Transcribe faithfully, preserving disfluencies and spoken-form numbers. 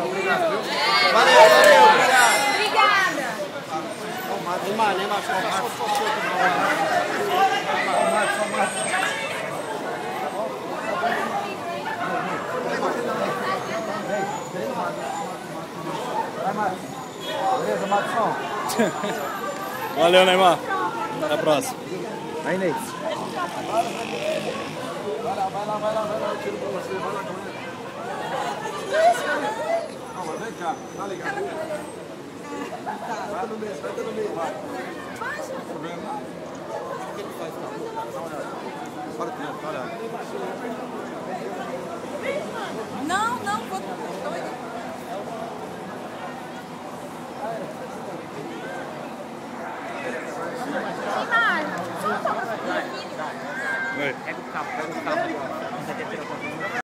Obrigado, viu? Valeu, valeu, obrigado. Obrigada. Neymar, Neymar, só mais. Só mais, Vai, Marcos. Beleza, Marcos? Valeu, Neymar. Até a próxima. Vai, Ney. Vai lá, vai lá, vai lá, vai lá. Eu tiro pra você, vai lá, não, mas vem cá, tá ligado? Vai no meio, vai no meio, vai. Tá vendo lá? O que ele faz com a boca? Dá uma olhada. Para o tempo, olha. Não, não, vou... doido. Neymar, só toma aqui. Oi. Pega o cabo, pega o cabo.